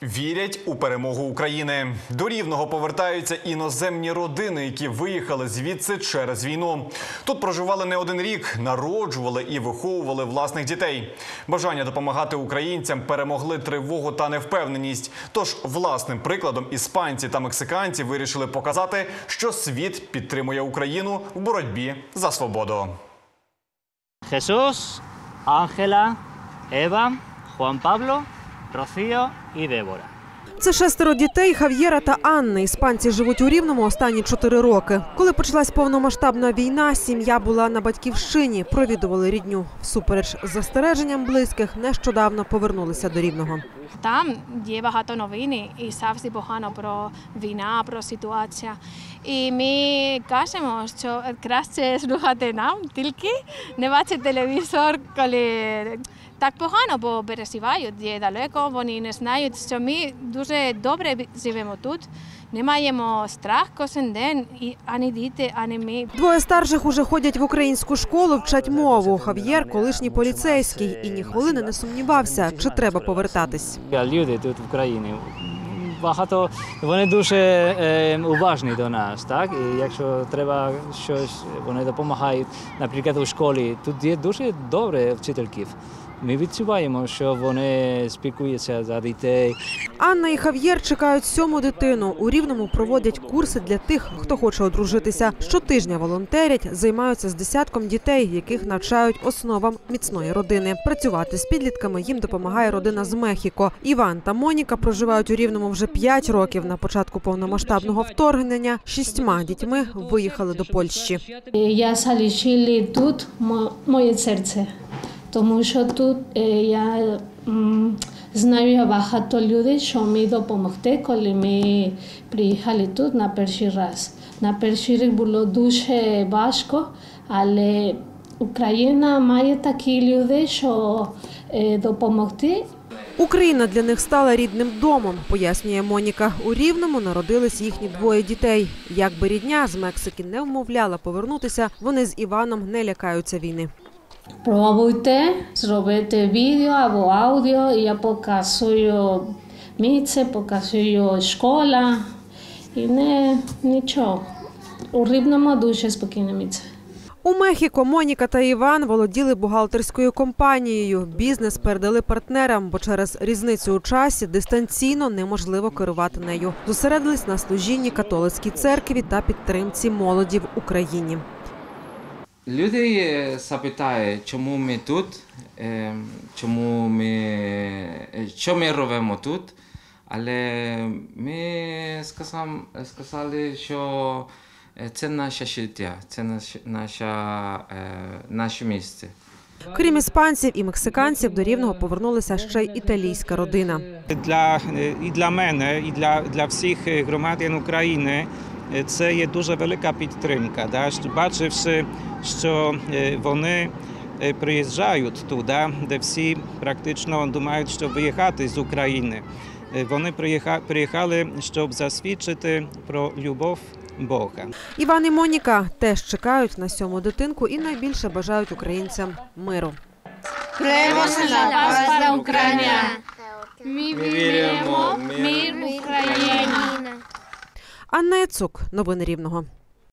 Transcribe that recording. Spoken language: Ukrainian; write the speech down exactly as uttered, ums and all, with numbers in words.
Вірять у перемогу України. До Рівного повертаються іноземні родини, які виїхали звідси через війну. Тут проживали не один рік, народжували і виховували власних дітей. Бажання допомагати українцям перемогли тривогу та невпевненість. Тож власним прикладом іспанці та мексиканці вирішили показати, що світ підтримує Україну в боротьбі за свободу. Jesús, Ángela, Eva, Juan Pablo, Rocío і Дебора. Це шестеро дітей Хав'єра та Анни. Іспанці живуть у Рівному останні чотири роки. Коли почалась повномасштабна війна, сім'я була на батьківщині, провідували рідню. Всупереч застереженням близьких, нещодавно повернулися до Рівного. Там є багато новин і завжди погано про війну, про ситуацію. І ми кажемо, що краще слухати нам, тільки не бачити телевізор, коли так погано, бо переживають, є далеко, вони не знають, що ми дуже добре живемо тут. Не маємо страх кожен день, і ані діти, ані ми. Двоє старших уже ходять в українську школу, вчать мову. Хав'єр – колишній поліцейський і ні хвилини не сумнівався, чи треба повертатись. Люди тут в Україні багато, вони дуже е, уважні до нас, так? І якщо треба щось, вони допомагають, наприклад, у школі. Тут є дуже добре вчительків. Ми відчуваємо, що вони спілкуються за дітей. Анна і Хав'єр чекають сьому дитину. У Рівному проводять курси для тих, хто хоче одружитися. Щотижня волонтерять, займаються з десятком дітей, яких навчають основам міцної родини. Працювати з підлітками їм допомагає родина з Мехіко. Іван та Моніка проживають у Рівному вже п'ять років. На початку повномасштабного вторгнення шістьма дітьми виїхали до Польщі. Я залишила тут моє серце. Тому що тут е, я м, знаю багато людей, що мені допомогти, коли ми приїхали тут на перший раз. На перший рік було дуже важко, але Україна має такі люди, що е, допомогти. Україна для них стала рідним домом, пояснює Моніка. У Рівному народились їхні двоє дітей. Якби рідня з Мексики не вмовляла повернутися, вони з Іваном не лякаються війни. Пробуйте зробити відео або аудіо, і я показую місце, показую школа і не нічого. У Рівному дуже спокійне місце. У Мехіко Моніка та Іван володіли бухгалтерською компанією. Бізнес передали партнерам, бо через різницю у часі дистанційно неможливо керувати нею. Зосередились на служінні католицькій церкві та підтримці молоді в Україні. Люди запитають, чому ми тут, чому ми, що ми робимо тут, але ми сказали, що це наше життя, це наше, наше місце. Крім іспанців і мексиканців, до Рівного повернулася ще й італійська родина. Для, і для мене, і для, для всіх громадян України це є дуже велика підтримка. Да? Бачивши, що вони приїжджають туди, де всі практично думають, що виїхати з України. Вони приїхали, щоб засвідчити про любов Бога. Іван і Моніка теж чекають на сьому дитинку і найбільше бажають українцям миру. Ми віримо в мир в Україні. Анна Яцук, новини Рівного.